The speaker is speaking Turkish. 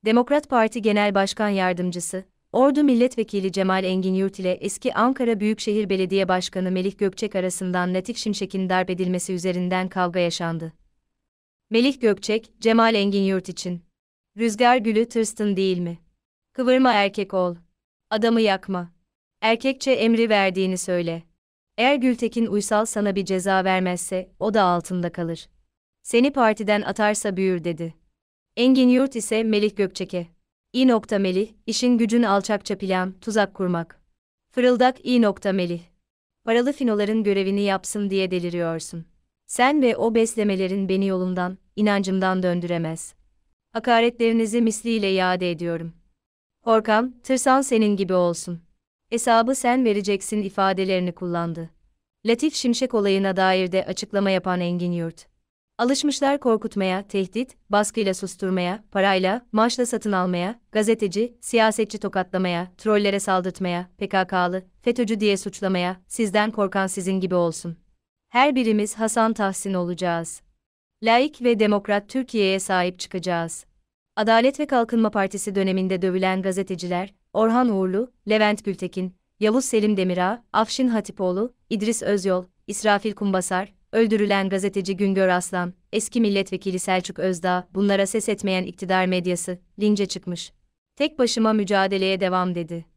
Demokrat Parti Genel Başkan Yardımcısı, Ordu Milletvekili Cemal Engin-Yurt ile eski Ankara Büyükşehir Belediye Başkanı Melih Gökçek arasından Latif Şimşek'in darp edilmesi üzerinden kavga yaşandı. Melih Gökçek, Cemal Engin-Yurt için: "Rüzgar gülü tırstın değil mi? Kıvırma erkek ol. Adamı yakma. Erkekçe emri verdiğini söyle. Eğer Gültekin Uysal sana bir ceza vermezse, o da altında kalır. Seni partiden atarsa büyür" dedi. Engin-Yurt ise Melih Gökçek'e: Melih, işin gücün alçakça plan, tuzak kurmak. Fırıldak Melih. Paralı finoların görevini yapsın diye deliriyorsun. Sen ve o beslemelerin beni yolumdan, inancımdan döndüremez. Hakaretlerinizi misliyle iade ediyorum. Korkan, tırsan senin gibi olsun. Hesabı sen vereceksin ifadelerini kullandı. Latif Şimşek olayına dair de açıklama yapan Engin-Yurt: "Alışmışlar korkutmaya, tehdit, baskıyla susturmaya, parayla, maaşla satın almaya, gazeteci, siyasetçi tokatlamaya, trollere saldırtmaya, PKK'lı, FETÖ'cü diye suçlamaya, sizden korkan sizin gibi olsun. Her birimiz Hasan Tahsin olacağız. Laik ve demokrat Türkiye'ye sahip çıkacağız." Adalet ve Kalkınma Partisi döneminde dövülen gazeteciler, Orhan Uğurlu, Levent Gültekin, Yavuz Selim Demirağ, Afşin Hatipoğlu, İdris Özyol, İsrafil Kumbasar, öldürülen gazeteci Güngör Aslan, eski milletvekili Selçuk Özdağ, bunlara ses etmeyen iktidar medyası, lince çıkmış. "Tek başıma mücadeleye devam" dedi.